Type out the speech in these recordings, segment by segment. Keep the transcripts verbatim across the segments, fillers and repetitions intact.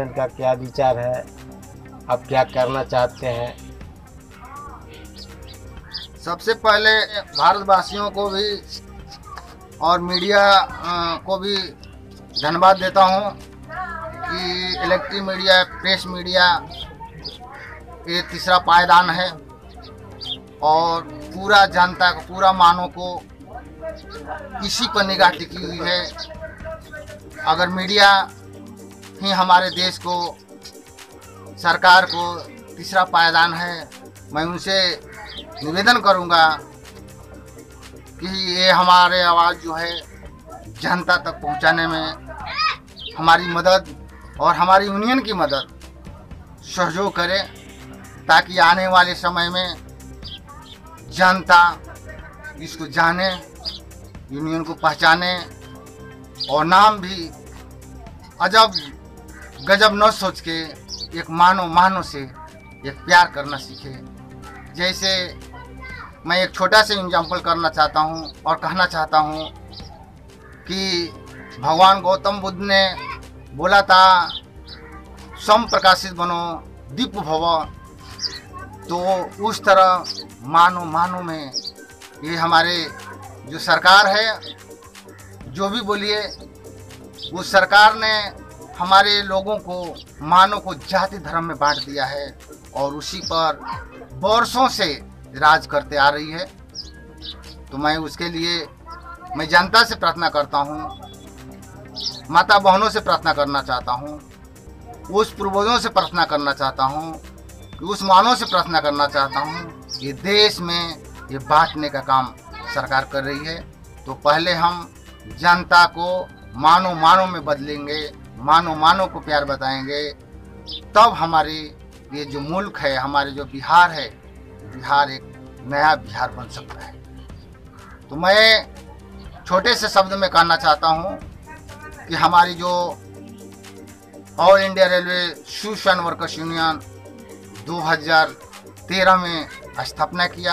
Union का क्या विचार है, आप क्या करना चाहते हैं? सबसे पहले भारतवासियों को भी और मीडिया को भी धन्यवाद देता हूं कि इलेक्ट्रिक मीडिया, प्रेस मीडिया ये तीसरा पायदान है और पूरा जनता को, पूरा मानव को इसी पर निगाह टिकी हुई है। अगर मीडिया ही हमारे देश को, सरकार को तीसरा पायदान है, मैं उनसे निवेदन करूंगा कि ये हमारे आवाज़ जो है जनता तक पहुंचाने में हमारी मदद और हमारी यूनियन की मदद सहयोग करे, ताकि आने वाले समय में जनता इसको जाने, यूनियन को पहचाने और नाम भी अजब गजब न सोच के एक मानव मानव से एक प्यार करना सीखे। जैसे मैं एक छोटा सा एग्जाम्पल करना चाहता हूँ और कहना चाहता हूँ कि भगवान गौतम बुद्ध ने बोला था स्वयं प्रकाशित बनो, दीप भव। तो उस तरह मानो मानो में ये हमारे जो सरकार है, जो भी बोलिए, उस सरकार ने हमारे लोगों को, मानव को जाति धर्म में बांट दिया है और उसी पर वर्षों से राज करते आ रही है। तो मैं उसके लिए मैं जनता से प्रार्थना करता हूँ, माता बहनों से प्रार्थना करना चाहता हूँ, उस पूर्वजों से प्रार्थना करना चाहता हूँ, उस मानव से प्रार्थना करना चाहता हूँ कि देश में ये बांटने का काम सरकार कर रही है। तो पहले हम जनता को मानो मानो में बदलेंगे, मानो मानो को प्यार बताएंगे, तब हमारे ये जो मुल्क है, हमारे जो बिहार है, बिहार एक नया बिहार बन सकता है। तो मैं छोटे से शब्द में कहना चाहता हूँ कि हमारी जो ऑल इंडिया रेलवे शूशन वर्कर्स यूनियन दो हज़ार तेरह में स्थापना किया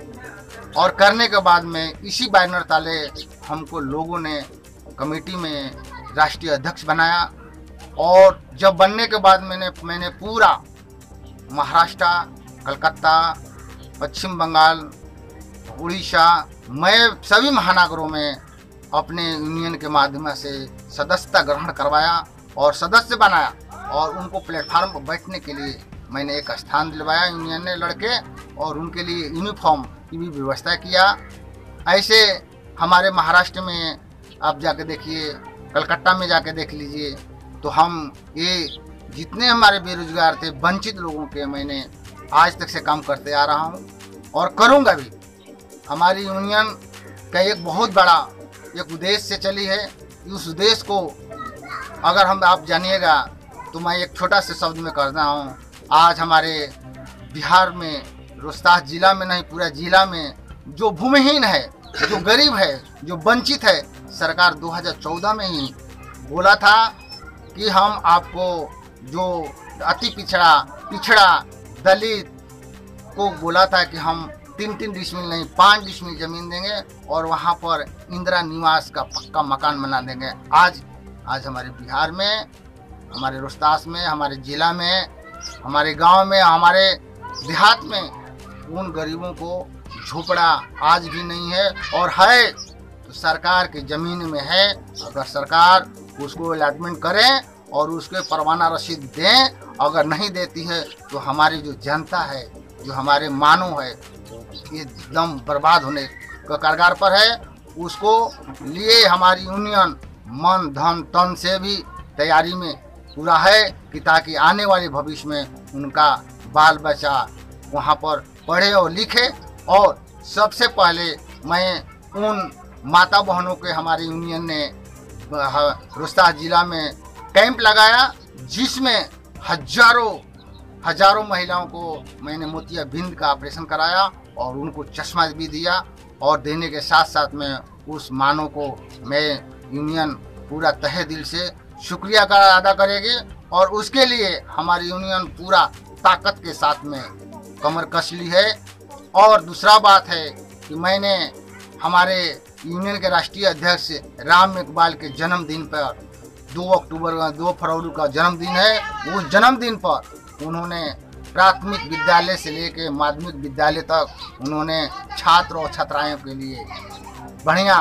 और करने के बाद में इसी बैनर ताले हमको लोगों ने कमेटी में राष्ट्रीय अध्यक्ष बनाया। और जब बनने के बाद मैंने मैंने पूरा महाराष्ट्र, कलकत्ता, पश्चिम बंगाल, उड़ीसा, मैं सभी महानगरों में अपने यूनियन के माध्यम से सदस्यता ग्रहण करवाया और सदस्य बनाया और उनको प्लेटफार्म पर बैठने के लिए मैंने एक स्थान दिलवाया यूनियन ने लड़के, और उनके लिए यूनिफॉर्म की भी व्यवस्था किया। ऐसे हमारे महाराष्ट्र में आप जाके देखिए, कलकत्ता में जाके देख लीजिए, तो हम ये जितने हमारे बेरोजगार थे, वंचित लोगों के मैंने आज तक से काम करते आ रहा हूँ और करूँगा भी। हमारी यूनियन का एक बहुत बड़ा एक उद्देश्य से चली है। उस उद्देश्य को अगर हम आप जानिएगा तो मैं एक छोटा सा शब्द में कर रहा हूँ। आज हमारे बिहार में, रोहतास जिला में नहीं, पूरा जिला में जो भूमिहीन है, जो गरीब है, जो वंचित है, सरकार दो हज़ार चौदह में ही बोला था कि हम आपको जो अति पिछड़ा पिछड़ा दलित को बोला था कि हम तीन तीन डिसमिल नहीं, पाँच डिसमिल जमीन देंगे और वहाँ पर इंदिरा निवास का पक्का मकान बना देंगे। आज आज हमारे बिहार में, हमारे रोहतास में, हमारे जिला में, हमारे गांव में, हमारे देहात में उन गरीबों को झोपड़ा आज भी नहीं है, और है तो सरकार की जमीन में है। अगर सरकार उसको अलॉटमेंट करे और उसके परवाना रसीद दें, अगर नहीं देती है तो हमारी जो जनता है, जो हमारे मानव है, एकदम बर्बाद होने का कगार पर है। उसको लिए हमारी यूनियन मन धन तन से भी तैयारी में पूरा है कि ताकि आने वाले भविष्य में उनका बाल बच्चा वहाँ पर पढ़े और लिखे। और सबसे पहले मैं उन माता बहनों के, हमारी यूनियन ने रोहतास जिला में कैंप लगाया जिसमें हजारों हजारों महिलाओं को मैंने मोतियाबिंद का ऑपरेशन कराया और उनको चश्मा भी दिया, और देने के साथ साथ में उस मानव को मैं यूनियन पूरा तहे दिल से शुक्रिया का अदा करेगी। और उसके लिए हमारी यूनियन पूरा ताकत के साथ में कमर कस ली है। और दूसरा बात है कि मैंने हमारे यूनियन के राष्ट्रीय अध्यक्ष राम इकबाल के जन्मदिन पर दो अक्टूबर का दो फरवरी का जन्मदिन है। उस जन्मदिन पर उन्होंने प्राथमिक विद्यालय से लेकर माध्यमिक विद्यालय तक उन्होंने छात्र और छात्राओं के लिए बढ़िया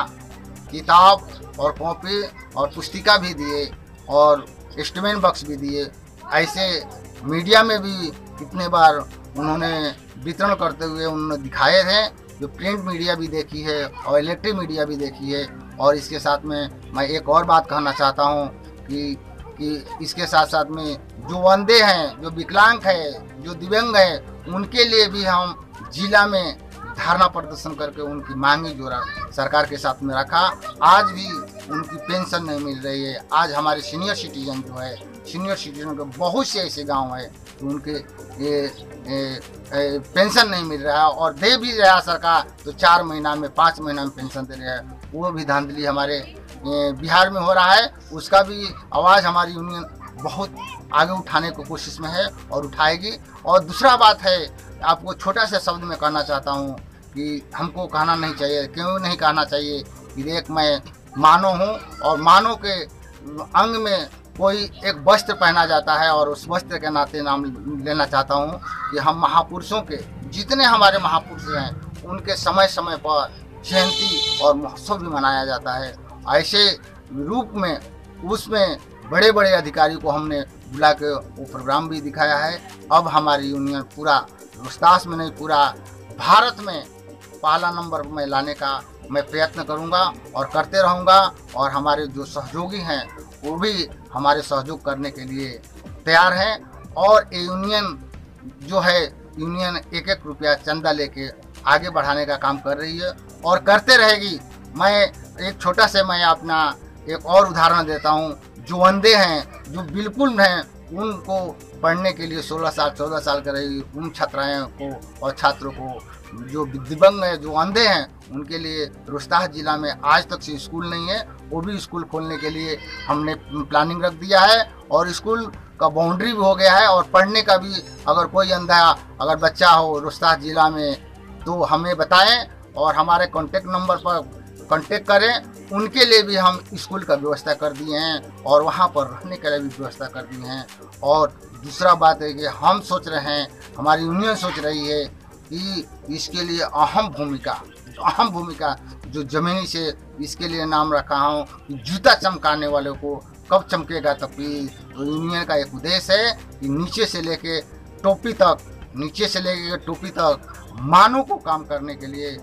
किताब और कॉपी और पुस्तिका भी दिए और इंस्ट्रूमेंट बॉक्स भी दिए। ऐसे मीडिया में भी कितने बार उन्होंने वितरण करते हुए उन्होंने दिखाए थे, जो प्रिंट मीडिया भी देखी है और इलेक्ट्रिक मीडिया भी देखी है। और इसके साथ में मैं एक और बात कहना चाहता हूँ कि कि इसके साथ साथ में जो अंधे हैं, जो विकलांग है, जो दिव्यांग है, उनके लिए भी हम जिला में धरना प्रदर्शन करके उनकी मांगी जो सरकार के साथ में रखा। आज भी उनकी पेंशन नहीं मिल रही है। आज हमारे सीनियर सिटीजन जो है, सीनियर सिटीजन के बहुत से ऐसे गांव है तो उनके ये, ये, ये पेंशन नहीं मिल रहा है, और दे भी रहा सरकार तो चार महीना में पाँच महीना में पेंशन दे रहा है। वो भी धांधली हमारे बिहार में हो रहा है। उसका भी आवाज़ हमारी यूनियन बहुत आगे उठाने की कोशिश में है और उठाएगी। और दूसरा बात है, आपको छोटा सा शब्द में कहना चाहता हूँ कि हमको कहना नहीं चाहिए, क्यों नहीं कहना चाहिए कि देख मैं मानव हूँ और मानव के अंग में कोई एक वस्त्र पहना जाता है, और उस वस्त्र के नाते नाम लेना चाहता हूँ कि हम महापुरुषों के जितने हमारे महापुरुष हैं उनके समय समय पर जयंती और महोत्सव भी मनाया जाता है। ऐसे रूप में उसमें बड़े बड़े अधिकारी को हमने बुला के वो प्रोग्राम भी दिखाया है। अब हमारी यूनियन पूरा रोहतास में नहीं, पूरा भारत में पहला नंबर में लाने का मैं प्रयत्न करूंगा और करते रहूंगा। और हमारे जो सहयोगी हैं वो भी हमारे सहयोग करने के लिए तैयार हैं। और ये यूनियन जो है, यूनियन एक एक रुपया चंदा लेके आगे बढ़ाने का काम कर रही है और करते रहेगी। मैं एक छोटा से मैं अपना एक और उदाहरण देता हूँ। जो अंधे हैं, जो बिल्कुल हैं, उनको पढ़ने के लिए सोलह साल चौदह साल के रही उन छात्राओं को और छात्रों को, जो दिव्यांग है, जो अंधे हैं, उनके लिए रोहतास जिला में आज तक से स्कूल नहीं है। वो भी स्कूल खोलने के लिए हमने प्लानिंग रख दिया है और स्कूल का बाउंड्री भी हो गया है। और पढ़ने का भी अगर कोई अंधा अगर बच्चा हो रोहतास जिला में तो हमें बताएं और हमारे कॉन्टेक्ट नंबर पर कांटेक्ट करें। उनके लिए भी हम स्कूल का व्यवस्था कर दिए हैं और वहाँ पर रहने के लिए भी व्यवस्था कर दी हैं। और दूसरा बात है कि हम सोच रहे हैं, हमारी यूनियन सोच रही है कि इसके लिए अहम भूमिका अहम भूमिका जो ज़मीनी से इसके लिए नाम रखा हूँ कि जूता चमकाने वाले को कब चमकेगा तभी। तो यूनियन का एक उद्देश्य है कि नीचे से लेके टोपी तक नीचे से लेके टोपी तक मानव को काम करने के लिए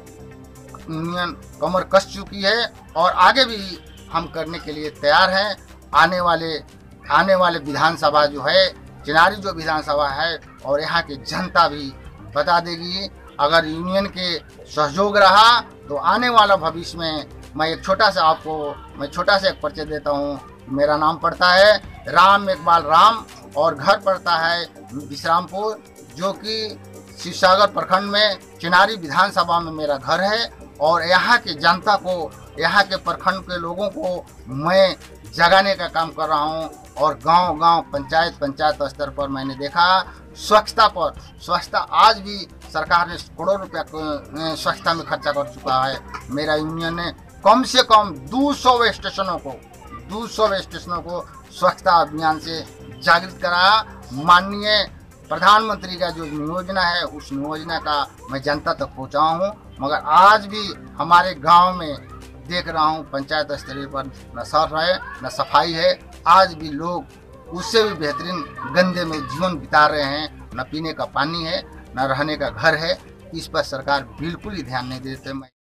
यूनियन कमर कस चुकी है और आगे भी हम करने के लिए तैयार हैं। आने वाले आने वाले विधानसभा जो है, चिनारी जो विधानसभा है, और यहाँ की जनता भी बता देगी। अगर यूनियन के सहयोग रहा तो आने वाला भविष्य में मैं एक छोटा सा आपको मैं छोटा सा एक परिचय देता हूँ। मेरा नाम पड़ता है राम इकबाल राम और घर पड़ता है विश्रामपुर, जो कि शिवसागर प्रखंड में चिनारी विधानसभा में मेरा घर है। और यहाँ की जनता को, यहाँ के प्रखंड के लोगों को मैं जगाने का काम कर रहा हूँ। और गांव-गांव, पंचायत पंचायत स्तर पर मैंने देखा स्वच्छता पर स्वच्छता आज भी सरकार ने करोड़ रुपया स्वच्छता में खर्चा कर चुका है। मेरा यूनियन ने कम से कम दो सौ स्टेशनों को दो सौ स्टेशनों को स्वच्छता अभियान से जागृत कराया। माननीय प्रधानमंत्री का जो योजना है उस योजना का मैं जनता तक पहुंचा हूं। मगर आज भी हमारे गांव में देख रहा हूं पंचायत स्तरीय पर न सर है न सफाई है। आज भी लोग उससे भी बेहतरीन गंदे में जीवन बिता रहे हैं। न पीने का पानी है, न रहने का घर है। इस पर सरकार बिल्कुल ही ध्यान नहीं देते।